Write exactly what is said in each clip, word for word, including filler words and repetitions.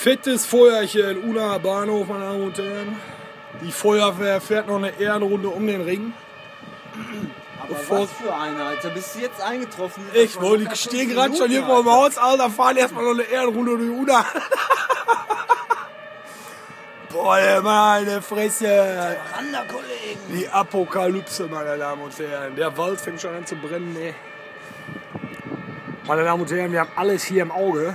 Fettes Feuerchen, Unna Bahnhof, meine Damen und Herren. Die Feuerwehr fährt noch eine Ehrenrunde um den Ring. Aber Bevor was für eine, Alter? Bist du jetzt eingetroffen? Ich wollte, ich stehe gerade schon hier vor dem Haus, Alter, fahren erstmal noch eine Ehrenrunde durch Unna. Boah, meine Fresse. Kollegen. Die Apokalypse, meine Damen und Herren. Der Wald fängt schon an zu brennen, ey. Meine Damen und Herren, wir haben alles hier im Auge.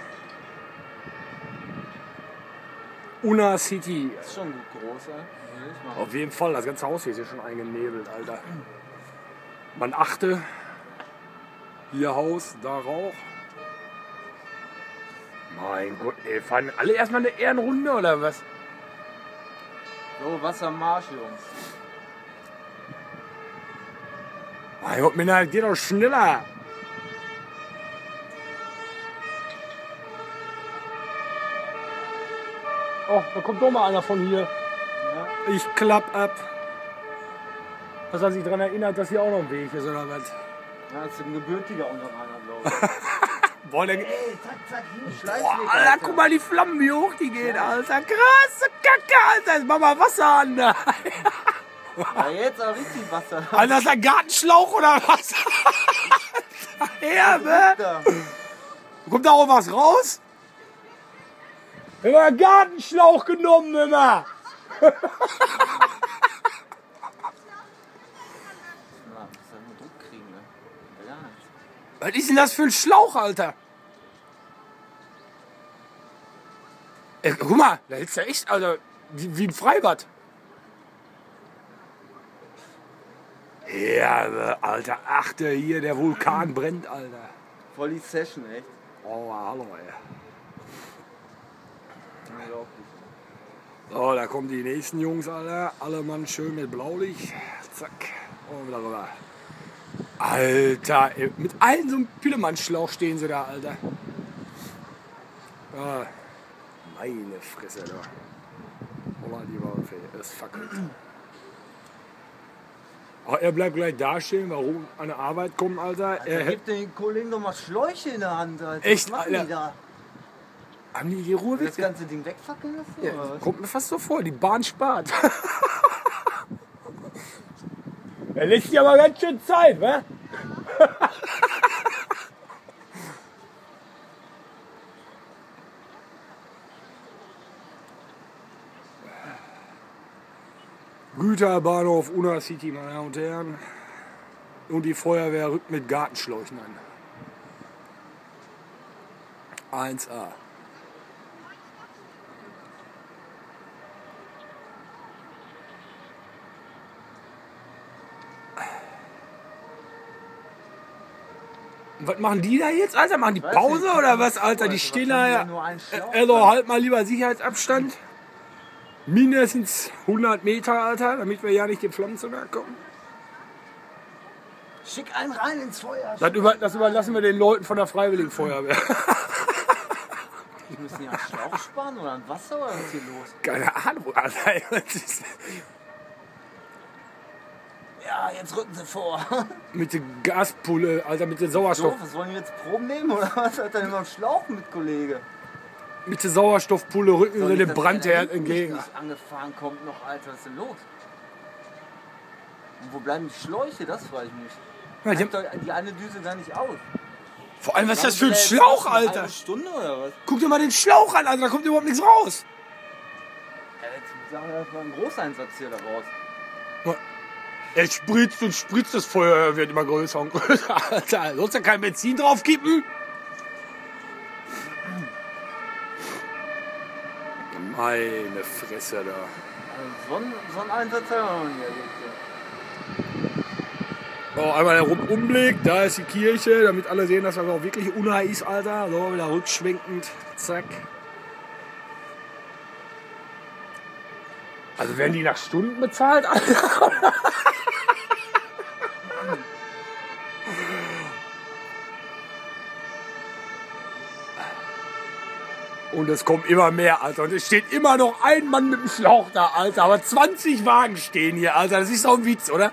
Unna City. Das ist schon groß, ey. Auf jeden Fall, das ganze Haus hier ist ja schon eingenebelt, Alter. Man achte, hier Haus, da Rauch. Mein Gott, ey, fahren alle erstmal eine Ehrenrunde oder was? So, Wassermarsch, Jungs. Mein Gott, Männer, geht doch schneller. Oh, da kommt doch mal einer von hier. Ja. Ich klapp ab. Was hat sich daran erinnert, dass hier auch noch ein Weg ist, oder was? Ja, das ist ein gebürtiger Unterrheiner, glaube ich. Boah, der Ey, zack, zack, hier, Schleißweg. Boah, Alter, guck mal die Flammen, wie hoch die gehen, Alter. Krasse Kacke, Alter. Jetzt mach mal Wasser an. Da. Ja, jetzt auch richtig Wasser. Alter, ist das ein Gartenschlauch oder was? Herbe. Da. Kommt da auch was raus? Immer einen Gartenschlauch genommen, immer. Na, muss ja nur Druck kriegen, ne? Ja, gar nichts. Was ist denn das für ein Schlauch, Alter? Ey, guck mal, da ist ja echt, Alter, wie, wie ein Freibad. Ja, Alter, achte hier, der Vulkan brennt, Alter. Voll die Session, echt. Oh, hallo, ey. Unglaublich. So, da kommen die nächsten Jungs, Alter. Alle Mann schön mit Blaulicht. Zack. Und wieder rüber. Alter, ey, mit allen so einem Pillemann-Schlauch stehen sie da, Alter. Ja, meine Fresse, da. Oh, die Waffe, das fackelt. Oh, er bleibt gleich da stehen, warum an der Arbeit kommen, Alter. Alter, Er, gib den Kollegen doch mal Schläuche in der Hand, Alter. Echt, Was machen Alter? die da? haben die die Ruhe Das weg? ganze Ding wegfackeln lassen? Ja, oder was? kommt mir fast so vor, die Bahn spart. Er lässt sich aber ganz schön Zeit, wa? Güterbahnhof Unna City, meine Damen und Herren. Und die Feuerwehr rückt mit Gartenschläuchen an. eins a. Was machen die da jetzt, Alter? Machen die Weiß Pause nicht. oder was, Alter? Die Was stehen haben die da. nur einen Schlauch Also dran? halt mal lieber Sicherheitsabstand. Mindestens hundert Meter, Alter, damit wir ja nicht den Flammen zu nahe kommen. Schick einen rein ins Feuer. Das, über, das überlassen wir den Leuten von der Freiwilligen Feuerwehr. Die müssen ja einen Schlauch sparen oder ein Wasser oder was ist hier los? Keine Ahnung, Alter. Das ist Ja, jetzt rücken sie vor. mit der Gaspulle, Alter, mit der Sauerstoff, Doof, was wollen die jetzt Proben nehmen oder was? Hat er immer einen Schlauch mit, Kollege? mit der Sauerstoffpulle rücken Soll sie nicht, dem dass der Brandherd da hinten entgegen. nicht angefahren kommt noch, Alter, was ist denn los? Und wo bleiben die Schläuche? Das frage ich mich. Ja, die Reicht doch die eine Düse gar nicht aus. Vor allem, was ist das für ein Haben sie da jetzt Schlauch, noch eine Alter? halbe Stunde oder was? Guck dir mal den Schlauch an, Alter, da kommt überhaupt nichts raus. Ja, jetzt sagen wir erstmal einen Großeinsatz hier daraus. Er spritzt und spritzt, das Feuer wird immer größer und größer, Alter. Sollst du kein Benzin draufkippen? Meine Fresse da. Also so, einen, so einen Einsatz haben wir noch nie erlebt. Ja. So, einmal der Rundumblick, da ist die Kirche, damit alle sehen, dass das auch wirklich Unna ist, Alter. So, wieder rückschwenkend, zack. Also werden die nach Stunden bezahlt, Alter? Und es kommt immer mehr, Alter. Und es steht immer noch ein Mann mit dem Schlauch da, Alter. Aber zwanzig Wagen stehen hier, Alter. Das ist doch ein Witz, oder?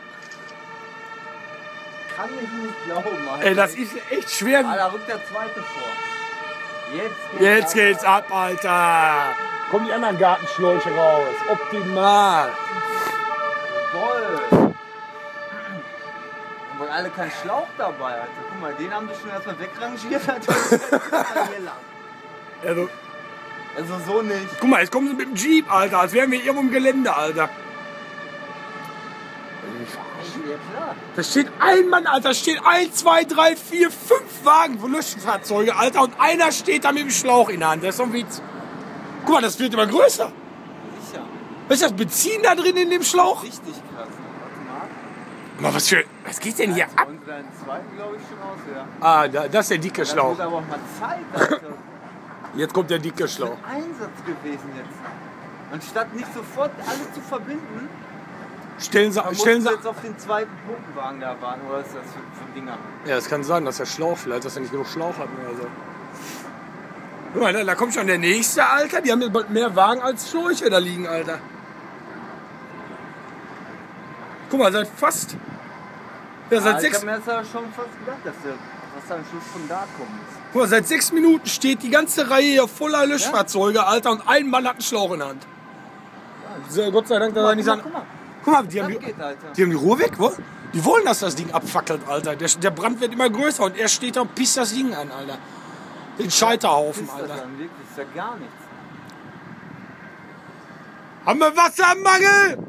Kann ich nicht glauben, Alter. Ey, das ist echt schwer. Ah, da rückt der zweite vor. Jetzt geht's, Jetzt geht's ab, Alter. Kommen die anderen Gartenschläuche raus. Optimal. Voll. Und alle keinen Schlauch dabei, Alter. Guck mal, den haben die schon erstmal wegrangiert, Alter. Hier lang. Also, Also so nicht. guck mal, jetzt kommen sie mit dem Jeep, Alter. Als wären wir irgendwo im Gelände, Alter. Ja klar. Da steht ein Mann, Alter. Da steht ein, zwei, drei, vier, fünf Wagen für Löschfahrzeuge, Alter. Und einer steht da mit dem Schlauch in der Hand. Das ist doch ein Witz. Guck mal, das wird immer größer. Sicher. Was ist das, Benzin da drin in dem Schlauch? Richtig krass. Warte mal. Mal, was für... Was geht denn hier Also, ab? und deinen zweiten glaube ich schon aus, ja. Ah, da, das ist der dicke Das Schlauch. wird aber auch mal Zeit, Alter. Jetzt kommt der dicke Das ist Schlauch. ein Einsatz gewesen jetzt. Anstatt nicht sofort alle zu verbinden, Stellen Sie... man muss Stellen Sie jetzt auf den zweiten Pumpenwagen da warten. Oder ist das für, für Dinger? ja, es kann sein, dass der Schlauch vielleicht, dass er nicht genug Schlauch hat oder so. Guck mal, da, da kommt schon der nächste, Alter. Die haben ja bald mehr Wagen als Schläuche da liegen, Alter. Guck mal, seit fast... Ja, seit Ah, ich sechs... hab mir das aber schon fast gedacht, dass der, was da am Schluss von da kommt. Guck mal, seit sechs Minuten steht die ganze Reihe hier voller Löschfahrzeuge, Alter, und ein Mann hat einen Schlauch in der Hand. Ja, Gott sei Dank, dass er nicht sagen. Guck mal, Guck mal, die haben das die, geht, Alter. die haben die Ruhe weg, wo? Die wollen, dass das Ding abfackelt, Alter. Der, der Brand wird immer größer und er steht da und pisst das Ding an, Alter. Den Scheiterhaufen, Ist das Alter. dann wirklich? Ist ja gar nichts. Haben wir Wassermangel?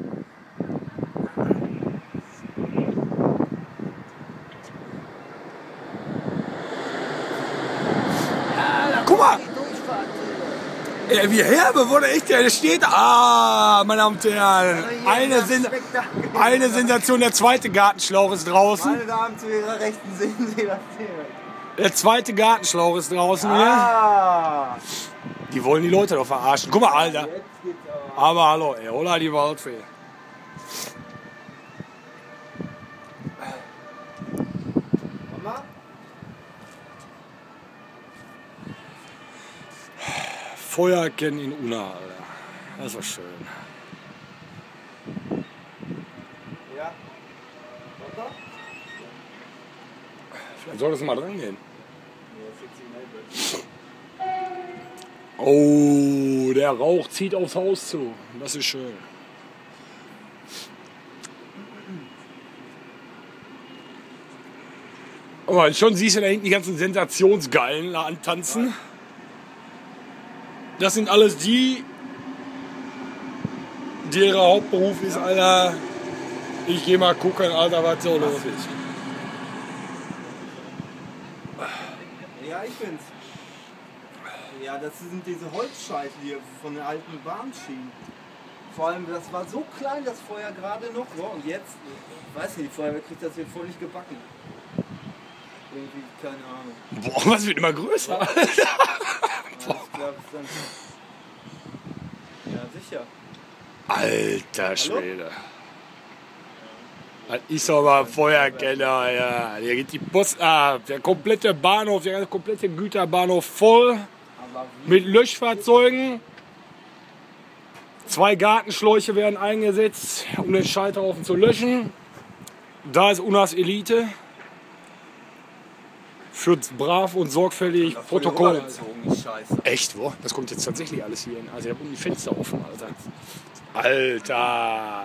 Guck mal! Ja, wie herbe wurde echt, der steht. Ah, meine Damen und Herren. Eine, Sen eine Sensation, der zweite Gartenschlauch ist draußen. Meine Damen zu ihrer Rechten sehen Sie das hier. Der zweite Gartenschlauch ist draußen hier. Ah! Die wollen die Leute doch verarschen. Guck mal, Alter. Jetzt geht's aber. Aber hallo, ey, hola die Waldfee. Mama? Feuer kennen in Unna, Alter. Das war schön. Ja. Wasser? Vielleicht solltest du mal dran gehen. Ja, sechzig Meter. Oh, der Rauch zieht aufs Haus zu. Das ist schön. Aber schon siehst du da hinten die ganzen Sensationsgeilen da antanzen. Das sind alles die, die ihre Hauptberuf ist, Alter. Ich geh mal gucken, Alter, was so los ist. Ja, ich bin's. Ja, das sind diese Holzscheitel hier von den alten Bahnschienen. Vor allem, das war so klein, das Feuer gerade noch. So, und jetzt, ich weiß nicht, die Feuerwehr kriegt das hier voll nicht gebacken. Irgendwie, keine Ahnung. Boah, was wird immer größer, Alter. Ja, ich glaub, es dann. Ja, sicher. Alter Schwede. Das ist aber Feuerkeller, ja. Hier geht die Post ab. Der komplette Bahnhof, der komplette Güterbahnhof voll Aber wie? mit Löschfahrzeugen. Zwei Gartenschläuche werden eingesetzt, um den Scheiterhaufen zu löschen. Da ist Unnas Elite. Führt brav und sorgfältig Protokoll. Rübergezogen, die Scheiße. Echt, wo? Das kommt jetzt tatsächlich alles hier hin. Also ich habe die Fenster offen, Alter. Alter.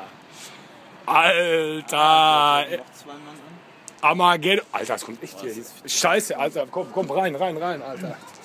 Alter. Noch zwei Mann an. Armageddon. Alter, das kommt echt hier hin. Scheiße, Alter. Komm, komm rein, rein, rein, Alter.